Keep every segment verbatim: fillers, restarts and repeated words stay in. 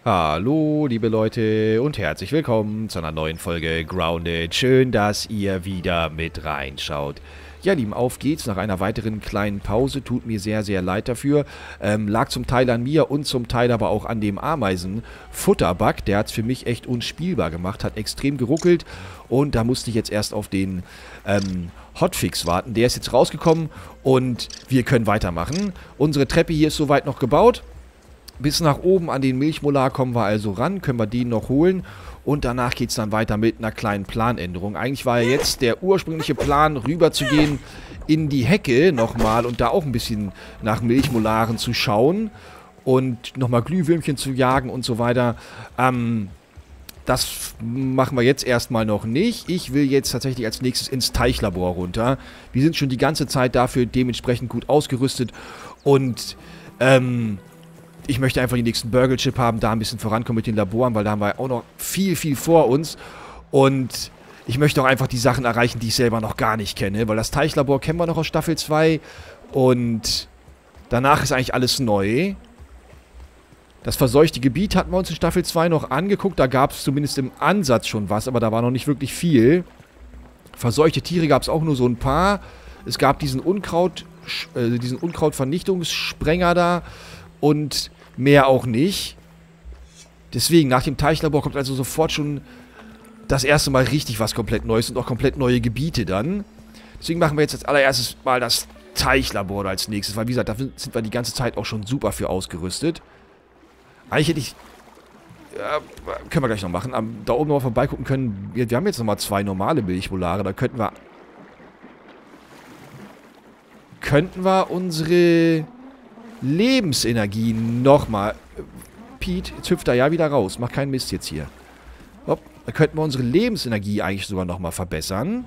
Hallo, liebe Leute und herzlich willkommen zu einer neuen Folge Grounded. Schön, dass ihr wieder mit reinschaut. Ja, Lieben, auf geht's nach einer weiteren kleinen Pause. Tut mir sehr, sehr leid dafür. Ähm, lag zum Teil an mir und zum Teil aber auch an dem Ameisen-Futterbug. Der hat's für mich echt unspielbar gemacht, hat extrem geruckelt und da musste ich jetzt erst auf den ähm, Hotfix warten. Der ist jetzt rausgekommen und wir können weitermachen. Unsere Treppe hier ist soweit noch gebaut. Bis nach oben an den Milchmolar kommen wir also ran, können wir den noch holen und danach geht es dann weiter mit einer kleinen Planänderung. Eigentlich war ja jetzt der ursprüngliche Plan, rüber zu gehen in die Hecke nochmal und da auch ein bisschen nach Milchmolaren zu schauen und nochmal Glühwürmchen zu jagen und so weiter. Ähm, das machen wir jetzt erstmal noch nicht. Ich will jetzt tatsächlich als nächstes ins Teichlabor runter. Wir sind schon die ganze Zeit dafür dementsprechend gut ausgerüstet und ähm... ich möchte einfach die nächsten Burgle-Chip haben, da ein bisschen vorankommen mit den Laboren, weil da haben wir auch noch viel, viel vor uns. Und ich möchte auch einfach die Sachen erreichen, die ich selber noch gar nicht kenne. Weil das Teichlabor kennen wir noch aus Staffel zwei. Und danach ist eigentlich alles neu. Das verseuchte Gebiet hatten wir uns in Staffel zwei noch angeguckt. Da gab es zumindest im Ansatz schon was, aber da war noch nicht wirklich viel. Verseuchte Tiere gab es auch nur so ein paar. Es gab diesen Unkraut, äh, diesen Unkrautvernichtungssprenger da. Und mehr auch nicht. Deswegen, nach dem Teichlabor kommt also sofort schon das erste Mal richtig was komplett Neues und auch komplett neue Gebiete dann. Deswegen machen wir jetzt als allererstes mal das Teichlabor als nächstes, weil wie gesagt, da sind wir die ganze Zeit auch schon super für ausgerüstet. Eigentlich hätte ich... Ja, können wir gleich noch machen. Am, da oben noch mal vorbeigucken können. Wir, wir haben jetzt nochmal zwei normale Milchmolare. Da könnten wir... Könnten wir unsere... Lebensenergie nochmal. Pete, jetzt hüpft er ja wieder raus. Mach keinen Mist jetzt hier. Hopp, da könnten wir unsere Lebensenergie eigentlich sogar nochmal verbessern.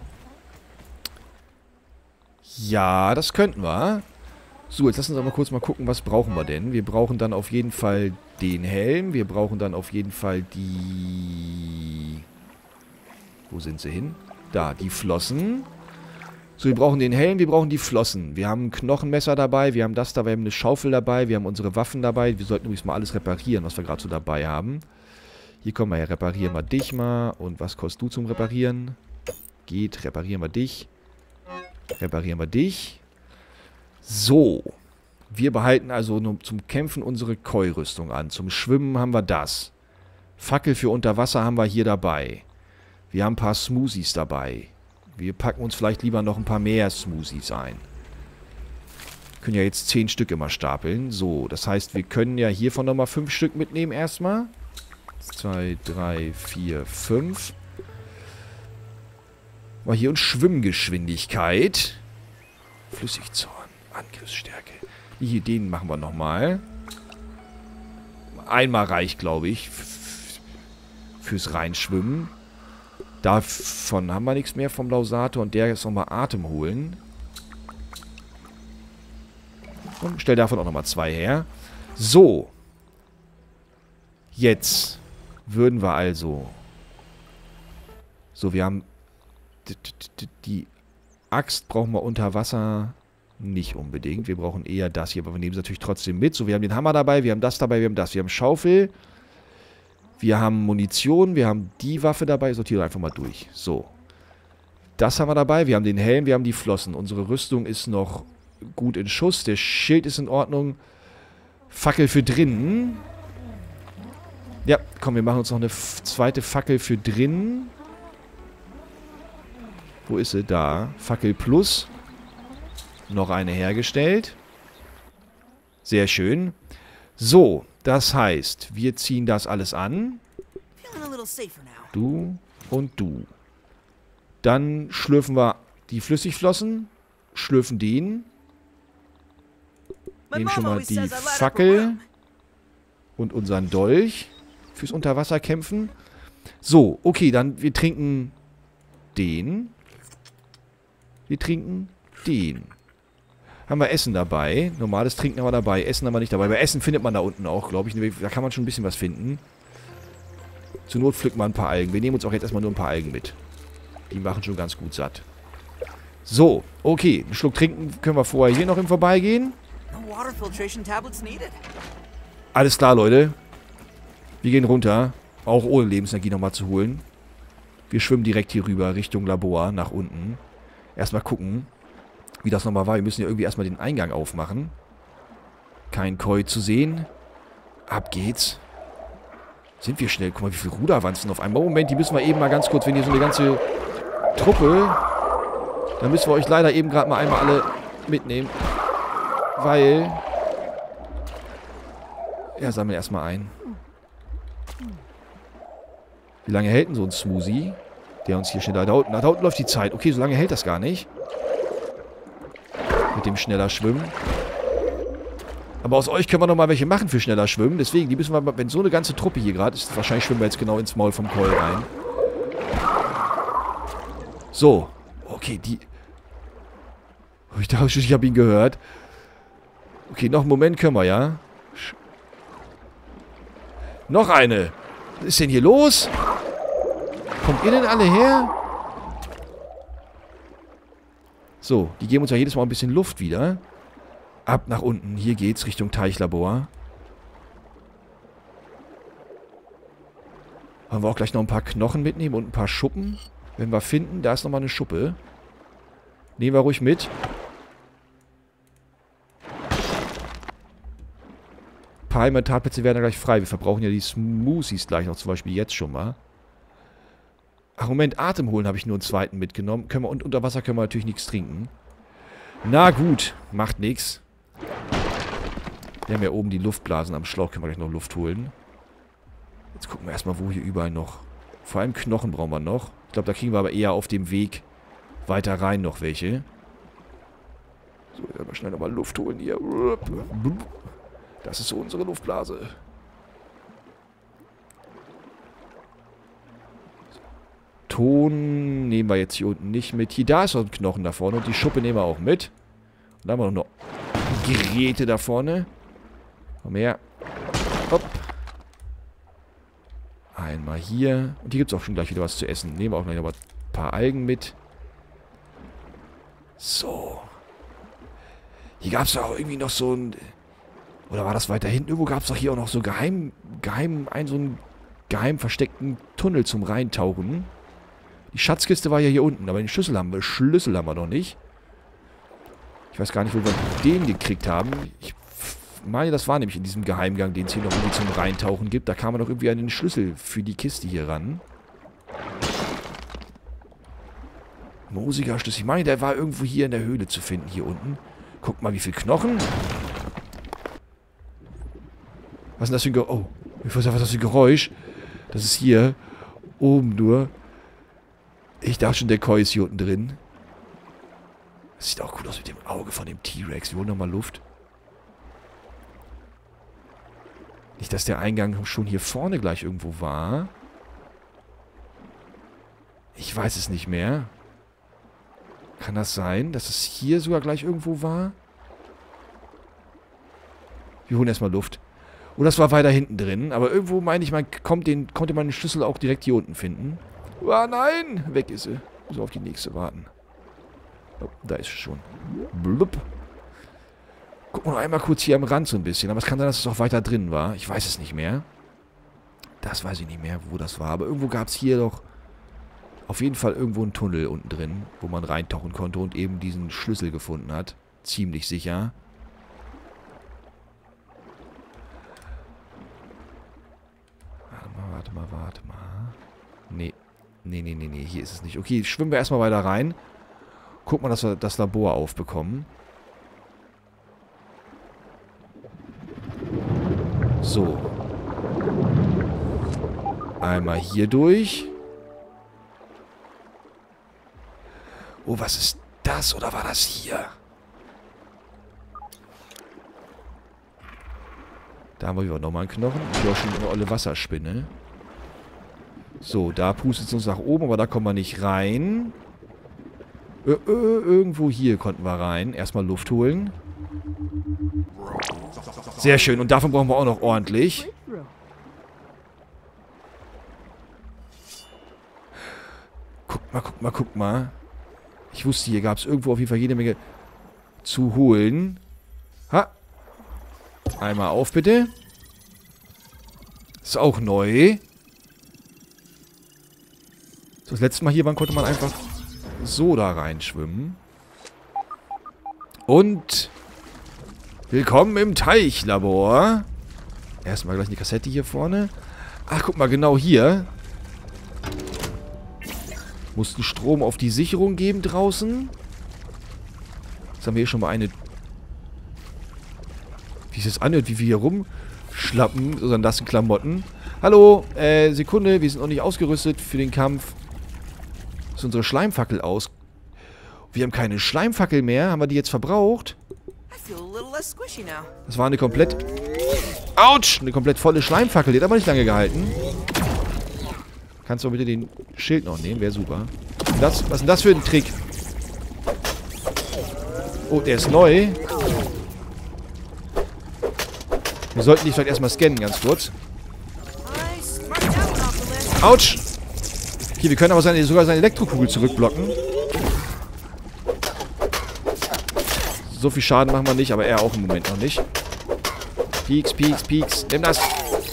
Ja, das könnten wir. So, jetzt lassen wir mal kurz mal gucken, was brauchen wir denn? Wir brauchen dann auf jeden Fall den Helm. Wir brauchen dann auf jeden Fall die... Wo sind sie hin? Da, die Flossen. So, wir brauchen den Helm, wir brauchen die Flossen. Wir haben ein Knochenmesser dabei, wir haben das dabei, wir haben eine Schaufel dabei, wir haben unsere Waffen dabei. Wir sollten übrigens mal alles reparieren, was wir gerade so dabei haben. Hier kommen wir her, reparieren wir dich mal. Und was kostet du zum Reparieren? Geht, reparieren wir dich. Reparieren wir dich. So. Wir behalten also nur zum Kämpfen unsere Koi-Rüstung an. Zum Schwimmen haben wir das. Fackel für Unterwasser haben wir hier dabei. Wir haben ein paar Smoothies dabei. Wir packen uns vielleicht lieber noch ein paar mehr Smoothies ein. Wir können ja jetzt zehn Stück immer stapeln. So, das heißt, wir können ja hiervon nochmal fünf Stück mitnehmen erstmal. zwei, drei, vier, fünf. Mal hier und Schwimmgeschwindigkeit. Flüssigzorn. Angriffsstärke. Hier, den machen wir nochmal. Einmal reicht, glaube ich. Fürs Reinschwimmen. Davon haben wir nichts mehr vom Lausator. Und der jetzt nochmal Atem holen. Und stell davon auch nochmal zwei her. So. Jetzt würden wir also... So, wir haben... Die Axt brauchen wir unter Wasser nicht unbedingt. Wir brauchen eher das hier. Aber wir nehmen es natürlich trotzdem mit. So, wir haben den Hammer dabei. Wir haben das dabei. Wir haben das. Wir haben Schaufel. Wir haben Munition, wir haben die Waffe dabei. Sortiere einfach mal durch. So. Das haben wir dabei. Wir haben den Helm, wir haben die Flossen. Unsere Rüstung ist noch gut in Schuss. Der Schild ist in Ordnung. Fackel für drinnen. Ja, komm, wir machen uns noch eine zweite Fackel für drinnen. Wo ist sie? Da. Fackel plus. Noch eine hergestellt. Sehr schön. So. Das heißt, wir ziehen das alles an. Du und du. Dann schlürfen wir die Flüssigflossen. Schlürfen den. Nehmen schon mal die Fackel. Und unseren Dolch. Fürs Unterwasserkämpfen. So, okay, dann wir trinken den. Wir trinken den. Haben wir Essen dabei. Normales Trinken haben wir dabei. Essen haben wir nicht dabei. Bei Essen findet man da unten auch, glaube ich. Da kann man schon ein bisschen was finden. Zur Not pflücken wir ein paar Algen. Wir nehmen uns auch jetzt erstmal nur ein paar Algen mit. Die machen schon ganz gut satt. So, okay. Einen Schluck trinken können wir vorher hier noch im Vorbeigehen. Alles klar, Leute. Wir gehen runter. Auch ohne Lebensenergie nochmal zu holen. Wir schwimmen direkt hier rüber, Richtung Labor, nach unten. Erstmal gucken, wie das nochmal war. Wir müssen ja irgendwie erstmal den Eingang aufmachen. Kein Koi zu sehen. Ab geht's. Sind wir schnell? Guck mal, wie viele Ruderwanzen auf einmal. Moment, die müssen wir eben mal ganz kurz, wenn hier so eine ganze Truppe... Dann müssen wir euch leider eben gerade mal einmal alle mitnehmen. Weil... Ja, sammeln erstmal ein. Wie lange hält denn so ein Smoothie? Der uns hier schneller... Da unten, da unten läuft die Zeit. Okay, so lange hält das gar nicht. Mit dem schneller Schwimmen. Aber aus euch können wir noch mal welche machen für schneller Schwimmen. Deswegen, die müssen wir... Wenn so eine ganze Truppe hier gerade ist, wahrscheinlich schwimmen wir jetzt genau ins Maul vom Koi rein. So. Okay, die... Ich dachte, ich habe ihn gehört. Okay, noch einen Moment können wir, ja? Sch noch eine. Was ist denn hier los? Kommt ihr denn alle her? So, die geben uns ja jedes Mal ein bisschen Luft wieder. Ab nach unten. Hier geht's Richtung Teichlabor. Wollen wir auch gleich noch ein paar Knochen mitnehmen und ein paar Schuppen? Wenn wir finden, da ist nochmal eine Schuppe. Nehmen wir ruhig mit. Ein paar Inventarplätze werden ja gleich frei. Wir verbrauchen ja die Smoothies gleich noch, zum Beispiel jetzt schon mal. Ach, Moment, Atem holen habe ich nur einen zweiten mitgenommen. Können wir, und unter Wasser können wir natürlich nichts trinken. Na gut, macht nichts. Wir haben ja oben die Luftblasen am Schlauch, können wir gleich noch Luft holen. Jetzt gucken wir erstmal, wo hier überall noch. Vor allem Knochen brauchen wir noch. Ich glaube, da kriegen wir aber eher auf dem Weg weiter rein noch welche. So, jetzt mal schnell nochmal Luft holen hier. Das ist so unsere Luftblase. Ton nehmen wir jetzt hier unten nicht mit. Hier, da ist noch ein Knochen da vorne und die Schuppe nehmen wir auch mit. Und dann haben wir noch Geräte da vorne. Komm her. Hopp. Einmal hier. Und hier gibt es auch schon gleich wieder was zu essen. Nehmen wir auch gleich noch ein paar Algen mit. So. Hier gab es auch irgendwie noch so ein... Oder war das weiter hinten? Irgendwo gab es doch hier auch noch so geheim... Geheim... Ein, so einen geheim versteckten Tunnel zum Reintauchen. Die Schatzkiste war ja hier unten. Aber den Schlüssel haben wir... Schlüssel haben wir noch nicht. Ich weiß gar nicht, wo wir den gekriegt haben. Ich meine, das war nämlich in diesem Geheimgang, den es hier noch irgendwie zum Reintauchen gibt. Da kam man doch irgendwie an den Schlüssel für die Kiste hier ran. Moosiger Schlüssel. Ich meine, der war irgendwo hier in der Höhle zu finden, hier unten. Guckt mal, wie viel Knochen. Was ist denn das für ein Geräusch? Oh, ich weiß nicht, was das für ein Geräusch. Das ist hier oben nur. Ich dachte schon, der Koi ist hier unten drin. Das sieht auch cool aus mit dem Auge von dem T-Rex. Wir holen nochmal Luft. Nicht, dass der Eingang schon hier vorne gleich irgendwo war. Ich weiß es nicht mehr. Kann das sein, dass es hier sogar gleich irgendwo war? Wir holen erstmal Luft. Oder das war weiter hinten drin. Aber irgendwo meine ich, man kommt den, konnte man den Schlüssel auch direkt hier unten finden. Ah, nein! Weg ist sie. Muss auf die nächste warten. Oh, da ist sie schon. Blub. Gucken wir noch einmal kurz hier am Rand so ein bisschen. Aber es kann sein, dass es auch weiter drin war. Ich weiß es nicht mehr. Das weiß ich nicht mehr, wo das war. Aber irgendwo gab es hier doch auf jeden Fall irgendwo einen Tunnel unten drin, wo man reintauchen konnte und eben diesen Schlüssel gefunden hat. Ziemlich sicher. Warte mal, warte mal, warte mal. Nee. Nee, nee, nee, nee. Hier ist es nicht. Okay, schwimmen wir erstmal weiter rein. Guck mal, dass wir das Labor aufbekommen. So. Einmal hier durch. Oh, was ist das? Oder war das hier? Da haben wir wieder nochmal einen Knochen. Hier auch schon eine olle Wasserspinne. So, da pustet es uns nach oben, aber da kommen wir nicht rein. Ö, ö, irgendwo hier konnten wir rein. Erstmal Luft holen. Sehr schön. Und davon brauchen wir auch noch ordentlich. Guck mal, guck mal, guck mal. Ich wusste, hier gab es irgendwo auf jeden Fall jede Menge zu holen. Ha. Einmal auf, bitte. Ist auch neu. So, das letzte Mal hier waren, konnte man einfach so da reinschwimmen. Und willkommen im Teichlabor. Erstmal gleich eine Kassette hier vorne. Ach, guck mal, genau hier. Mussten Strom auf die Sicherung geben draußen. Jetzt haben wir hier schon mal eine... Wie es jetzt anhört, wie wir hier rumschlappen, so an nassen Klamotten. Hallo, äh, Sekunde, wir sind noch nicht ausgerüstet für den Kampf. Ist unsere Schleimfackel aus. Wir haben keine Schleimfackel mehr. Haben wir die jetzt verbraucht? Das war eine komplett... Autsch! Eine komplett volle Schleimfackel. Die hat aber nicht lange gehalten. Kannst du bitte den Schild noch nehmen? Wäre super. Das, was ist denn das für ein Trick? Oh, der ist neu. Wir sollten die vielleicht erstmal scannen, ganz kurz. Autsch! Hier, wir können aber seine, sogar seine Elektrokugel zurückblocken. So viel Schaden machen wir nicht, aber er auch im Moment noch nicht. Pieks, Pieks, Pieks. Nimm das!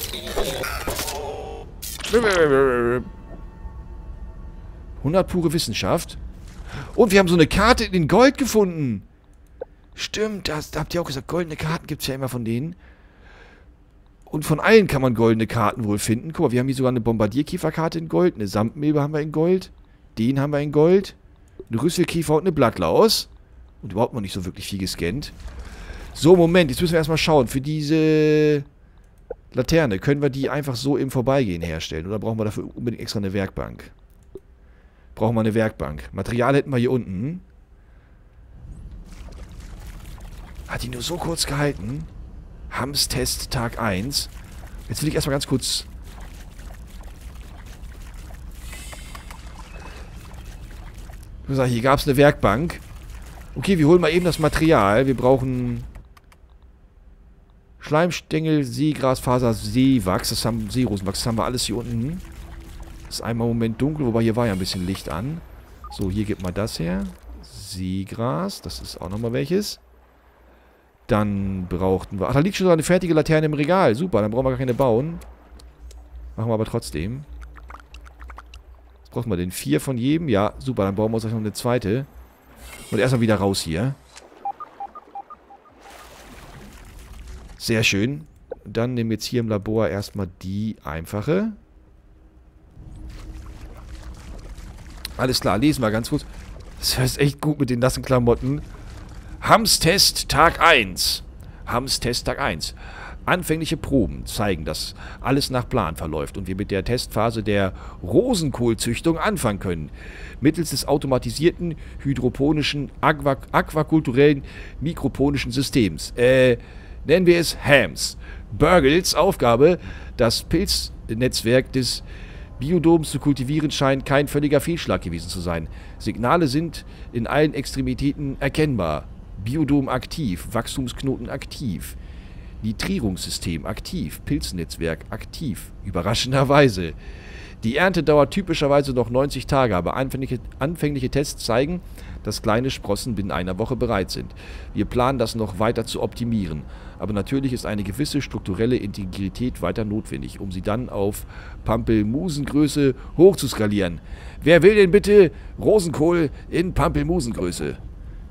hundert pure Wissenschaft. Und wir haben so eine Karte in Gold gefunden. Stimmt, das, da habt ihr auch gesagt, goldene Karten gibt es ja immer von denen. Und von allen kann man goldene Karten wohl finden. Guck mal, wir haben hier sogar eine Bombardierkieferkarte in Gold. Eine Samtmilbe haben wir in Gold. Den haben wir in Gold. Eine Rüsselkiefer und eine Blattlaus. Und überhaupt noch nicht so wirklich viel gescannt. So, Moment, jetzt müssen wir erstmal schauen. Für diese Laterne, können wir die einfach so im Vorbeigehen herstellen? Oder brauchen wir dafür unbedingt extra eine Werkbank? Brauchen wir eine Werkbank. Material hätten wir hier unten. Hat die nur so kurz gehalten? Hams-Test Tag eins. Jetzt will ich erstmal ganz kurz... Hier gab es eine Werkbank. Okay, wir holen mal eben das Material. Wir brauchen Schleimstängel, Seegrasfaser, Seewachs. Das haben Seerosenwachs. Das haben wir alles hier unten. Das ist einmal im Moment dunkel, wobei hier war ja ein bisschen Licht an. So, hier gibt mal das her. Seegras. Das ist auch nochmal welches. Dann brauchten wir... Ach, da liegt schon so eine fertige Laterne im Regal. Super, dann brauchen wir gar keine bauen. Machen wir aber trotzdem. Jetzt brauchen wir den vier von jedem. Ja, super, dann brauchen wir uns noch eine zweite. Und erstmal wieder raus hier. Sehr schön. Dann nehmen wir jetzt hier im Labor erstmal die einfache. Alles klar, lesen wir ganz kurz. Das heißt echt gut mit den nassen Klamotten. Hams-Test Tag eins. Hams-Test Tag eins. Anfängliche Proben zeigen, dass alles nach Plan verläuft und wir mit der Testphase der Rosenkohlzüchtung anfangen können. Mittels des automatisierten, hydroponischen, aqua aquakulturellen, mikroponischen Systems. Äh, nennen wir es Hams. Burgles Aufgabe, das Pilznetzwerk des Biodoms zu kultivieren, scheint kein völliger Fehlschlag gewesen zu sein. Signale sind in allen Extremitäten erkennbar. Biodom aktiv, Wachstumsknoten aktiv, Nitrierungssystem aktiv, Pilznetzwerk aktiv, überraschenderweise. Die Ernte dauert typischerweise noch neunzig Tage, aber anfängliche, anfängliche Tests zeigen, dass kleine Sprossen binnen einer Woche bereit sind. Wir planen das noch weiter zu optimieren, aber natürlich ist eine gewisse strukturelle Integrität weiter notwendig, um sie dann auf Pampelmusengröße hochzuskalieren. Wer will denn bitte Rosenkohl in Pampelmusengröße?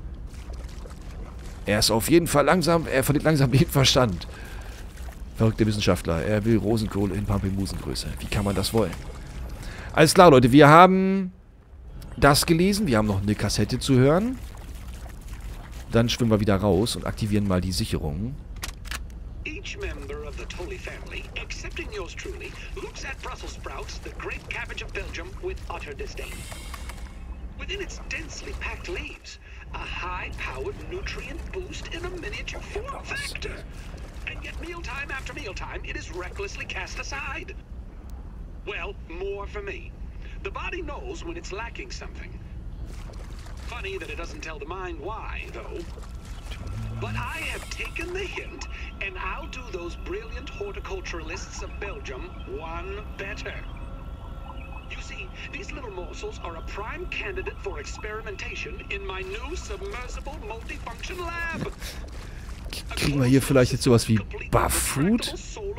Er ist auf jeden Fall langsam, er verliert langsam den Verstand. Verrückter Wissenschaftler, er will Rosenkohl in Pampelmusengröße. Wie kann man das wollen? Alles klar, Leute, wir haben das gelesen. Wir haben noch eine Kassette zu hören. Dann schwimmen wir wieder raus und aktivieren mal die Sicherung. Each member of the Tully family, excepting yours truly, looks at Brussels sprouts, the great cabbage of Belgium, with utter disdain. Within its densely packed leaves, a high-powered nutrient boost in a miniature form factor. And yet mealtime after mealtime, it is recklessly cast aside. Well, more for me. The body knows when it's lacking something. Funny that it doesn't tell the mind why, though. But I have taken the hint, and I'll do those brilliant horticulturalists of Belgium one better. You see, these little morsels are a prime candidate for experimentation in my new submersible multifunction lab. Kriegen wir hier vielleicht jetzt sowas wie Buff-Food?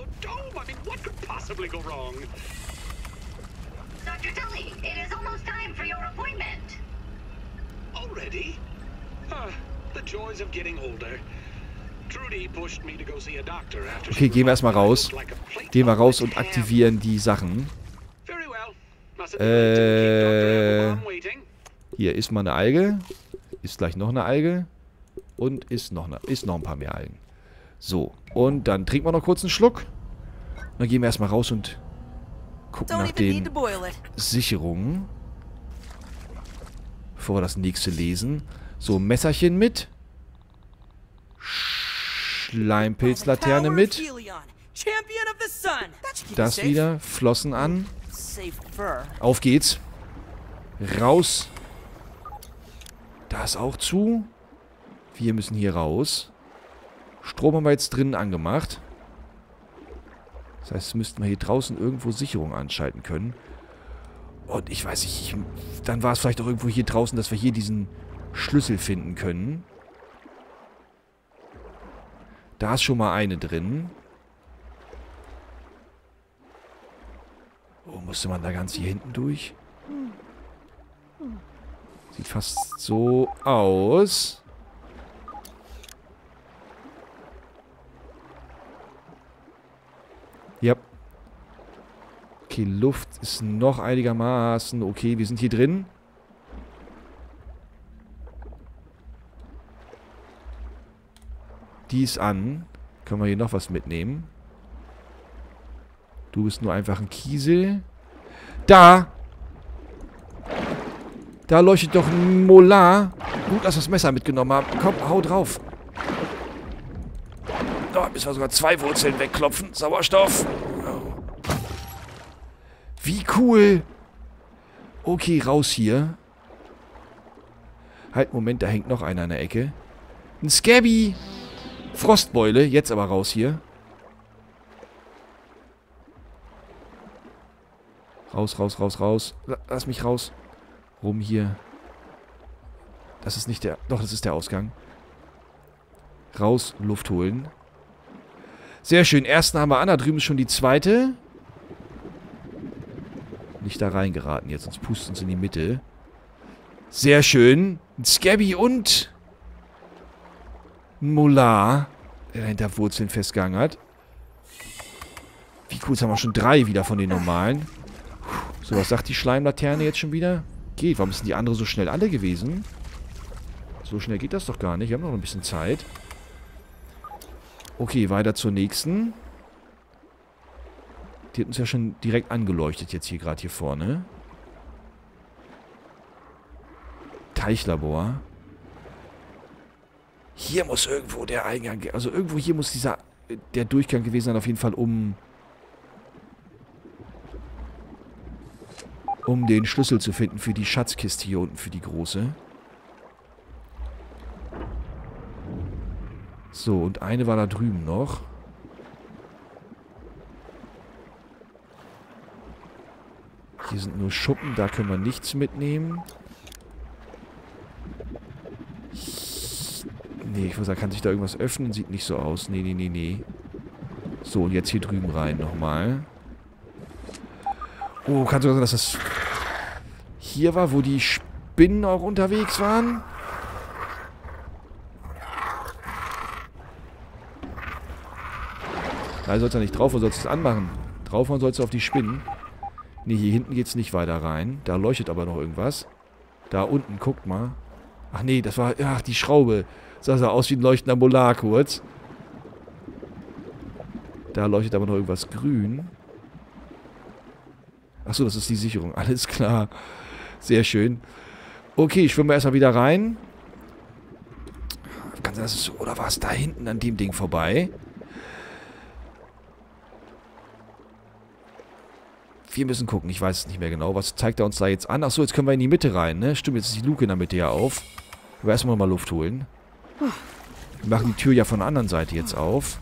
Doctor Tully, it is almost time for your appointment. Already? Ah, the joys of getting older. Trudy pushed me to go see a doctor after. Okay, gehen wir erstmal raus. Gehen wir raus und aktivieren die Sachen. Äh, hier ist mal eine Alge. Ist gleich noch eine Alge. Und ist noch, eine, ist noch ein paar mehr Algen. So, und dann trinken wir noch kurz einen Schluck. Dann gehen wir erstmal raus und gucken nach den Sicherungen. Bevor wir das nächste lesen. So, Messerchen mit. Schleimpilzlaterne mit. Das wieder. Flossen an. Auf geht's. Raus. Da ist auch zu. Wir müssen hier raus. Strom haben wir jetzt drinnen angemacht. Das heißt, müssten wir hier draußen irgendwo Sicherung anschalten können. Und ich weiß nicht, ich, dann war es vielleicht auch irgendwo hier draußen, dass wir hier diesen Schlüssel finden können. Da ist schon mal eine drin. Oh, musste man da ganz hier hinten durch? Sieht fast so aus. Ja. Okay, Luft ist noch einigermaßen okay. Wir sind hier drin. Die ist an. Können wir hier noch was mitnehmen? Du bist nur einfach ein Kiesel. Da! Da leuchtet doch ein Molar. Gut, dass wir das Messer mitgenommen haben. Komm, hau drauf. Da müssen wir sogar zwei Wurzeln wegklopfen. Sauerstoff. Wie cool. Okay, raus hier. Halt, Moment, da hängt noch einer an der Ecke. Ein Scabby. Frostbeule. Jetzt aber raus hier. Raus, raus, raus, raus. Lass mich raus. Rum hier. Das ist nicht der... Doch, das ist der Ausgang. Raus, Luft holen. Sehr schön. Ersten haben wir an. Da drüben ist schon die zweite. Nicht da reingeraten jetzt, sonst pusten sie in die Mitte. Sehr schön. Ein Scabby und... ein Molar, der hinter Wurzeln festgehangen hat. Wie cool, jetzt haben wir schon drei wieder von den normalen. So, was sagt die Schleimlaterne jetzt schon wieder? Geht. Warum sind die anderen so schnell alle gewesen? So schnell geht das doch gar nicht. Wir haben noch ein bisschen Zeit. Okay, weiter zur nächsten. Die hat uns ja schon direkt angeleuchtet jetzt hier gerade hier vorne. Teichlabor. Hier muss irgendwo der Eingang... Also irgendwo hier muss dieser... der Durchgang gewesen sein, auf jeden Fall um... um den Schlüssel zu finden für die Schatzkiste hier unten, für die große. So, und eine war da drüben noch. Hier sind nur Schuppen, da können wir nichts mitnehmen. Nee, ich würde sagen, kann sich da irgendwas öffnen? Sieht nicht so aus. Nee, nee, nee, nee. So, und jetzt hier drüben rein nochmal. Oh, kann sogar sein, dass das hier war, wo die Spinnen auch unterwegs waren. Da sollst du nicht drauf, wo sollst du es anmachen? Draufhauen sollst du auf die Spinnen. Ne, hier hinten geht es nicht weiter rein. Da leuchtet aber noch irgendwas. Da unten, guckt mal. Ach nee, das war... Ach, die Schraube. Das sah aus wie ein leuchtender Molar kurz. Da leuchtet aber noch irgendwas grün. Achso, das ist die Sicherung. Alles klar. Sehr schön. Okay, schwimmen wir erstmal wieder rein. Kann sein, dass es so... Oder war es da hinten an dem Ding vorbei? Wir müssen gucken. Ich weiß es nicht mehr genau. Was zeigt er uns da jetzt an? Achso, jetzt können wir in die Mitte rein, ne? Stimmt, jetzt ist die Luke in der Mitte ja auf. Aber erstmal mal Luft holen. Wir machen die Tür ja von der anderen Seite jetzt auf.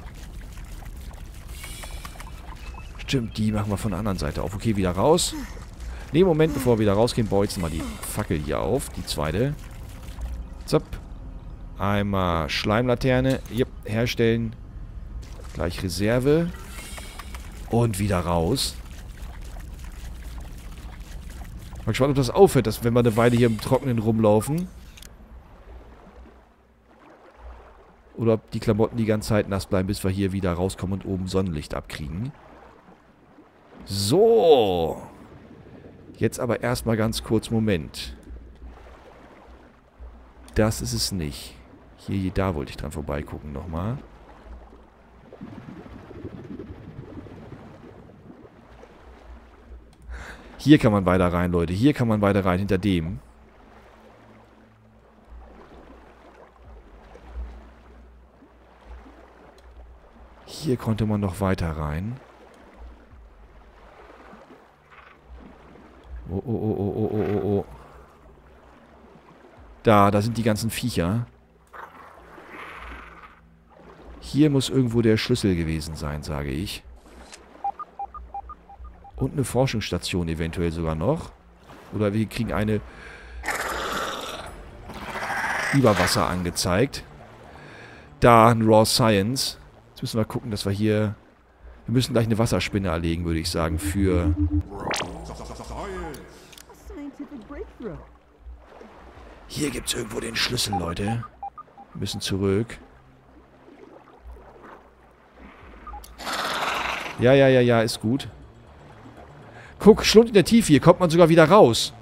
Stimmt, die machen wir von der anderen Seite auf. Okay, wieder raus. Ne, Moment, bevor wir wieder rausgehen, baue ich jetzt mal die Fackel hier auf. Die zweite. Zapp. Einmal Schleimlaterne. Yep, herstellen. Gleich Reserve. Und wieder raus. Mal gespannt, ob das aufhört, dass, wenn wir eine Weile hier im Trockenen rumlaufen. Oder ob die Klamotten die ganze Zeit nass bleiben, bis wir hier wieder rauskommen und oben Sonnenlicht abkriegen. So. Jetzt aber erstmal ganz kurz, Moment. Das ist es nicht. Hier, da wollte ich dran vorbeigucken nochmal. Hier kann man weiter rein, Leute. Hier kann man weiter rein, hinter dem. Hier konnte man noch weiter rein. Oh, oh, oh, oh, oh, oh, oh, oh. Da, da sind die ganzen Viecher. Hier muss irgendwo der Schlüssel gewesen sein, sage ich. Und eine Forschungsstation eventuell sogar noch. Oder wir kriegen eine über Wasser angezeigt. Da, ein Raw Science. Jetzt müssen wir gucken, dass wir hier... Wir müssen gleich eine Wasserspinne erlegen, würde ich sagen, für... Hier gibt es irgendwo den Schlüssel, Leute. Wir müssen zurück. Ja, ja, ja, ja, ist gut. Guck, Schlund in der Tiefe. Hier kommt man sogar wieder raus.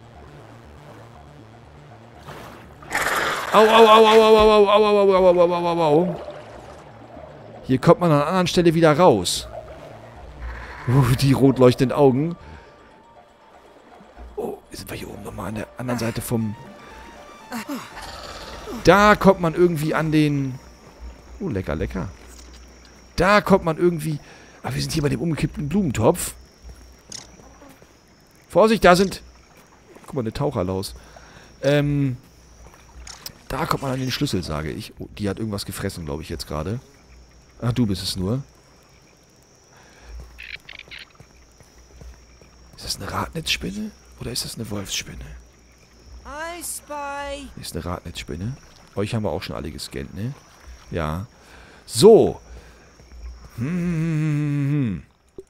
Au, au, au, au, au, au, au, au, au, au, au, au, au. Hier kommt man an einer anderen Stelle wieder raus. Uh, die rot leuchtenden Augen. Oh, sind wir hier oben nochmal an der anderen Seite vom... Da kommt man irgendwie an den... Oh, lecker, lecker. Da kommt man irgendwie... Ah, wir sind hier bei dem umgekippten Blumentopf. Vorsicht, da sind... Guck mal, eine Taucherlaus. Ähm... Da kommt man an den Schlüssel, sage ich. Oh, die hat irgendwas gefressen, glaube ich, jetzt gerade. Ach, du bist es nur. Ist das eine Radnetzspinne? Oder ist das eine Wolfsspinne? I spy. Ist eine Radnetzspinne. Euch haben wir auch schon alle gescannt, ne? Ja. So. Hm, hm, hm, hm.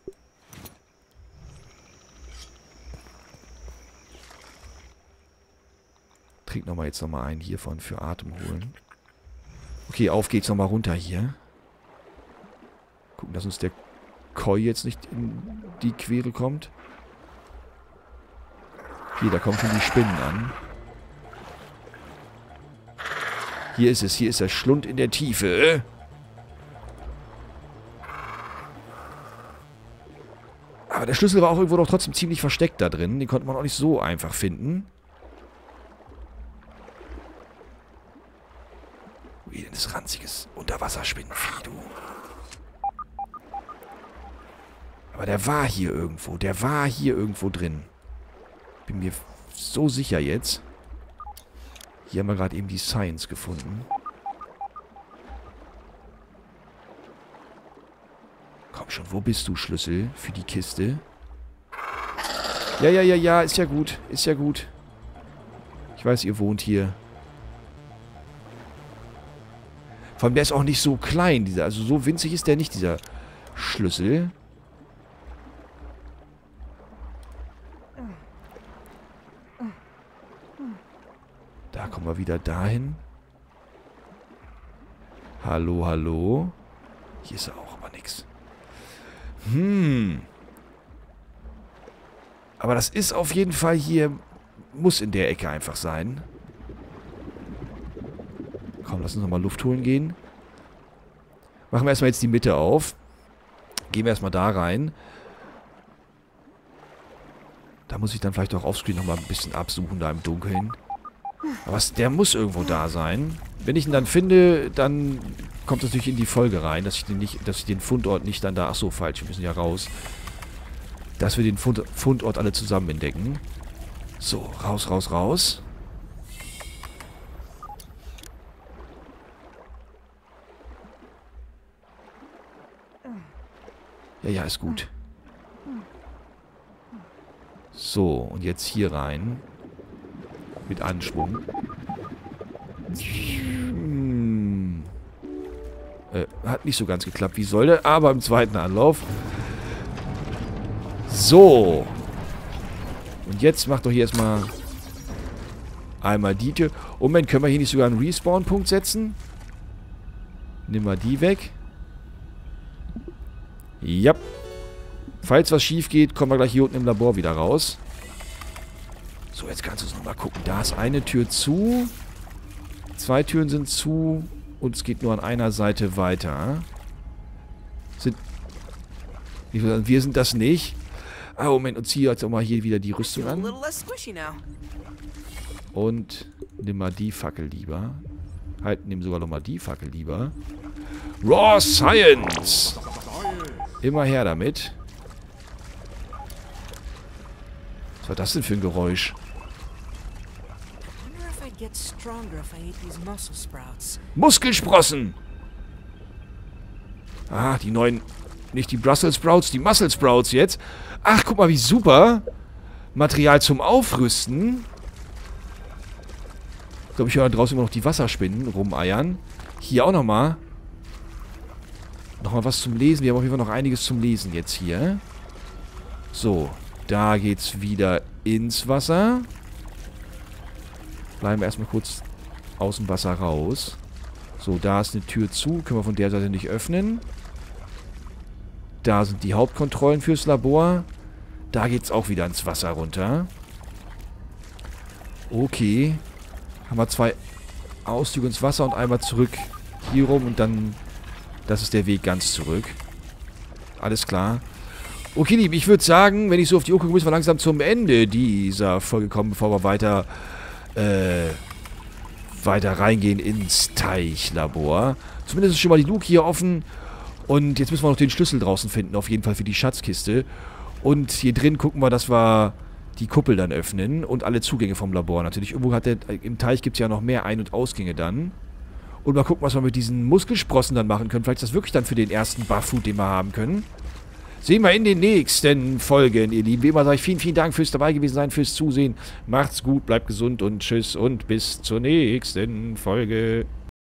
Trink nochmal jetzt nochmal einen hiervon für Atem holen. Okay, auf geht's nochmal runter hier. Gucken, dass uns der Koi jetzt nicht in die Quere kommt. Hier, da kommen schon die Spinnen an. Hier ist es, hier ist der Schlund in der Tiefe. Aber der Schlüssel war auch irgendwo noch trotzdem ziemlich versteckt da drin. Den konnte man auch nicht so einfach finden. Wie denn das ranziges Unterwasserspinnenvieh, du. Aber der war hier irgendwo. Der war hier irgendwo drin. Bin mir so sicher jetzt. Hier haben wir gerade eben die Science gefunden. Komm schon, wo bist du, Schlüssel für die Kiste? Ja, ja, ja, ja, ist ja gut. Ist ja gut. Ich weiß, ihr wohnt hier. Vor allem, der ist auch nicht so klein, dieser. Also so winzig ist der nicht, dieser Schlüssel. Da kommen wir wieder dahin. Hallo, hallo. Hier ist auch aber nichts. Hm. Aber das ist auf jeden Fall hier... Muss in der Ecke einfach sein. Komm, lass uns nochmal Luft holen gehen. Machen wir erstmal jetzt die Mitte auf. Gehen wir erstmal da rein. Da muss ich dann vielleicht auch offscreen nochmal ein bisschen absuchen, da im Dunkeln. Aber es, der muss irgendwo da sein. Wenn ich ihn dann finde, dann kommt das natürlich in die Folge rein, dass ich den, nicht, dass ich den Fundort nicht dann da... Ach so, falsch, wir müssen ja raus. Dass wir den Fund, Fundort alle zusammen entdecken. So, raus, raus, raus. Ja, ja, ist gut. So, und jetzt hier rein. Mit Anschwung. Äh, hat nicht so ganz geklappt, wie sollte, aber im zweiten Anlauf. So. Und jetzt macht doch hier erstmal einmal die Tür. Moment, können wir hier nicht sogar einen Respawn-Punkt setzen? Nimm mal die weg. Ja. Falls was schief geht, kommen wir gleich hier unten im Labor wieder raus. So, jetzt kannst du es nochmal gucken. Da ist eine Tür zu. Zwei Türen sind zu. Und es geht nur an einer Seite weiter. Sind... Wir sind das nicht. Ah, Moment. Und ziehe jetzt auch mal hier wieder die Rüstung A an. little less squishy now. Und nimm mal die Fackel lieber. Halt, nimm sogar nochmal die Fackel lieber. Raw Science! Immer her damit. Was war das denn für ein Geräusch? I wonder if I'd get stronger if I ate these muscle sprouts. Muskelsprossen! Ah, die neuen... Nicht die Brussels Sprouts, die Muscle Sprouts jetzt. Ach, guck mal, wie super. Material zum Aufrüsten. Ich glaube, ich höre da draußen immer noch die Wasserspinnen rumeiern. Hier auch nochmal. Nochmal was zum Lesen. Wir haben auf jeden Fall noch einiges zum Lesen jetzt hier. So, da geht's wieder ins Wasser. Bleiben wir erstmal kurz aus dem Wasser raus. So, da ist eine Tür zu. Können wir von der Seite nicht öffnen. Da sind die Hauptkontrollen fürs Labor. Da geht's auch wieder ins Wasser runter. Okay. Haben wir zwei Auszüge ins Wasser und einmal zurück hier rum und dann... Das ist der Weg ganz zurück. Alles klar. Okay, Lieb, ich würde sagen, wenn ich so auf die Uhr gucke, müssen wir langsam zum Ende dieser Folge kommen, bevor wir weiter, äh, weiter reingehen ins Teichlabor. Zumindest ist schon mal die Luke hier offen. Und jetzt müssen wir noch den Schlüssel draußen finden, auf jeden Fall für die Schatzkiste. Und hier drin gucken wir, dass wir die Kuppel dann öffnen und alle Zugänge vom Labor. Natürlich, irgendwo hat der, im Teich gibt es ja noch mehr Ein- und Ausgänge dann. Und mal gucken, was wir mit diesen Muskelsprossen dann machen können. Vielleicht ist das wirklich dann für den ersten Buff-Food, den wir haben können. Sehen wir in den nächsten Folgen, ihr Lieben. Wie immer sage ich vielen, vielen Dank fürs dabei gewesen sein, fürs Zusehen. Macht's gut, bleibt gesund und tschüss und bis zur nächsten Folge.